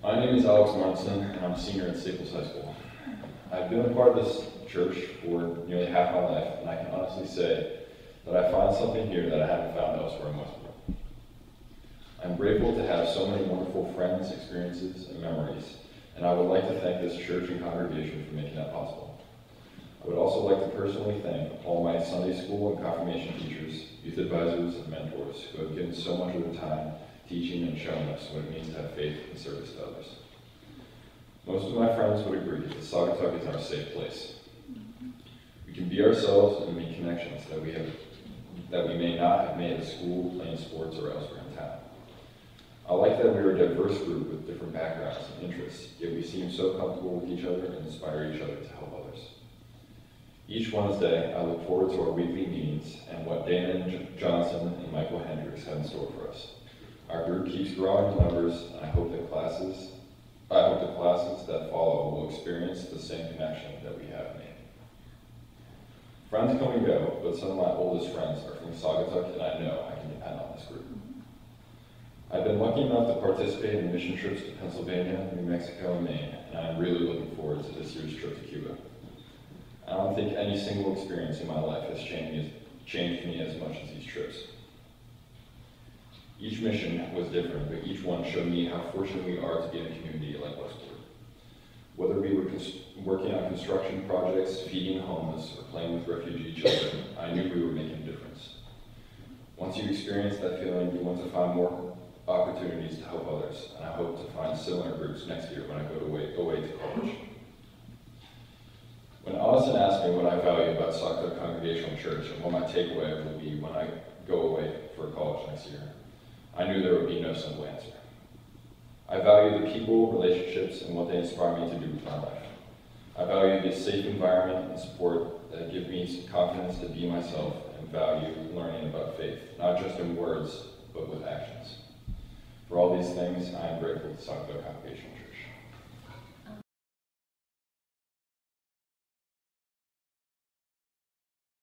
My name is Alex Martenson, and I'm a senior at Staples High School. I've been a part of this church for nearly half my life, and I can honestly say that I find something here that I haven't found elsewhere in Westport. I'm grateful to have so many wonderful friends, experiences, and memories, and I would like to thank this church and congregation for making that possible. I would also like to personally thank all my Sunday school and confirmation teachers, youth advisors, and mentors who have given so much of their time teaching and showing us what it means to have faith and service to others. Most of my friends would agree that Saugatuck is our safe place. We can be ourselves and make connections that we may not have made at school, playing sports, or elsewhere in town. I like that we are a diverse group with different backgrounds and interests, yet we seem so comfortable with each other and inspire each other to help others. Each Wednesday, I look forward to our weekly meetings and what Dana Johnson and Michael Hendricks have in store for us. Our group keeps growing in numbers, and I hope the classes that follow will experience the same connection that we have made. Friends come and go, but some of my oldest friends are from Saugatuck, and I know I can depend on this group. I've been lucky enough to participate in mission trips to Pennsylvania, New Mexico, and Maine, and I'm really looking forward to this year's trip to Cuba. I don't think any single experience in my life has changed me as much as these trips. Each mission was different, but each one showed me how fortunate we are to be in a community like Westport. Whether we were working on construction projects, feeding the homeless, or playing with refugee children, I knew we were making a difference. Once you experience that feeling, you want to find more opportunities to help others, and I hope to find similar groups next year when I go away to college. When Addison asked me what I value about Saugatuck Congregational Church and what my takeaway will be when I go away for college next year, I knew there would be no simple answer. I value the people, relationships, and what they inspire me to do with my life. I value the safe environment and support that give me confidence to be myself, and value learning about faith, not just in words, but with actions. For all these things, I am grateful to Saugatuck